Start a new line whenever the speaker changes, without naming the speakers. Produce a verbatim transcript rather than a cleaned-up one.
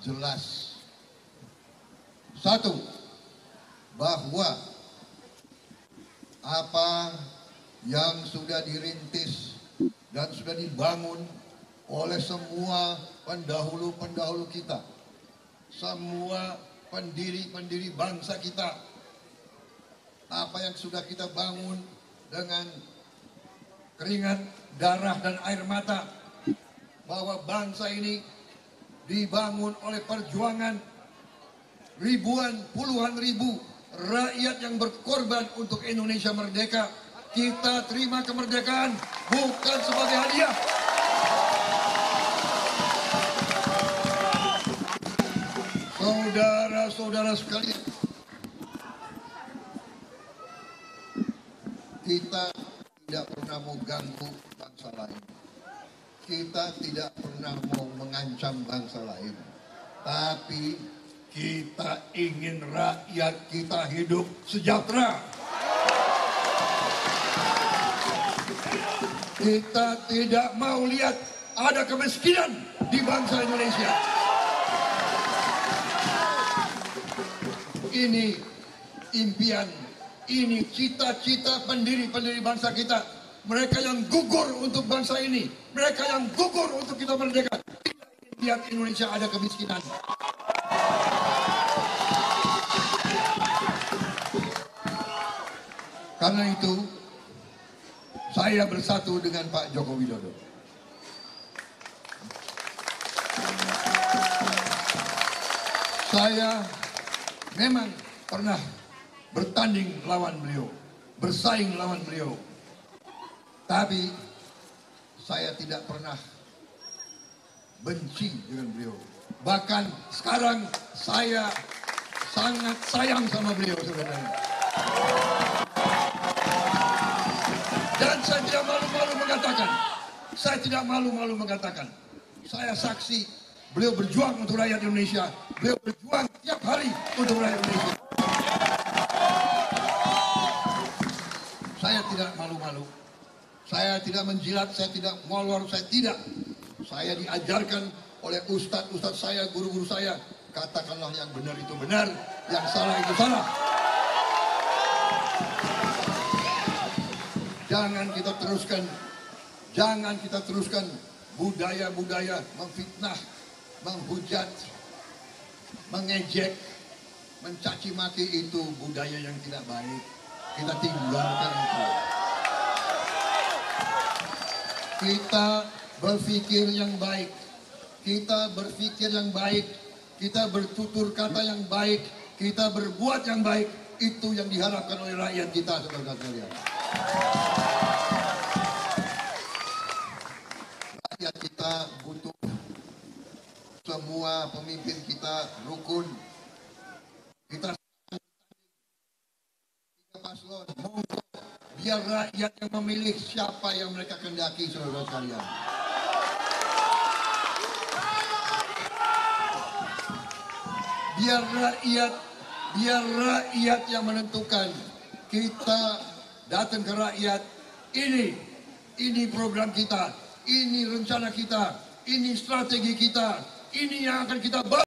jelas. Satu, bahwa apa yang sudah dirintis dan sudah dibangun oleh semua pendahulu-pendahulu kita, semua pendiri-pendiri bangsa kita, apa yang sudah kita bangun dengan keringat, darah, dan air mata, bahwa bangsa ini dibangun oleh perjuangan ribuan, puluhan ribu rakyat yang berkorban untuk Indonesia merdeka. Kita terima kemerdekaan bukan sebagai hadiah. Saudara-saudara sekalian, kita tidak pernah mau ganggu bangsa lain. Kita tidak pernah mau mengancam bangsa lain. Tapi kita ingin rakyat kita hidup sejahtera. Kita tidak mau lihat ada kemiskinan di bangsa Indonesia. Ini impian, ini cita-cita pendiri-pendiri bangsa kita. Mereka yang gugur untuk bangsa ini, mereka yang gugur untuk kita merdeka. Tidak ingin lihat Indonesia ada kemiskinan. Karena itu, saya bersatu dengan Pak Joko Widodo. Saya memang pernah bertanding lawan beliau, bersaing lawan beliau. Tapi saya tidak pernah benci dengan beliau. Bahkan sekarang saya sangat sayang sama beliau, saudara. Dan saya tidak malu-malu mengatakan, saya tidak malu-malu mengatakan, saya saksi beliau berjuang untuk rakyat Indonesia, beliau berjuang tiap hari untuk rakyat Indonesia. Saya tidak malu-malu, saya tidak menjilat, saya tidak molor, saya tidak. Saya diajarkan oleh ustadz-ustadz saya, guru-guru saya, katakanlah yang benar itu benar, yang salah itu salah. Jangan kita teruskan, jangan kita teruskan budaya-budaya memfitnah, menghujat, mengejek, mencaci maki. Itu budaya yang tidak baik. Kita tinggalkan itu. Kita berpikir yang baik, kita berpikir yang baik, kita bertutur kata yang baik, kita berbuat yang baik. Itu yang diharapkan oleh rakyat kita, saudara sekalian. Rakyat kita butuh semua pemimpin kita rukun. Kita tiga paslon, biar rakyat yang memilih siapa yang mereka kehendaki, saudara sekalian. Biar rakyat, biar rakyat yang menentukan. Kita datang ke rakyat, ini, ini program kita, ini rencana kita, ini strategi kita, ini yang akan kita bangun.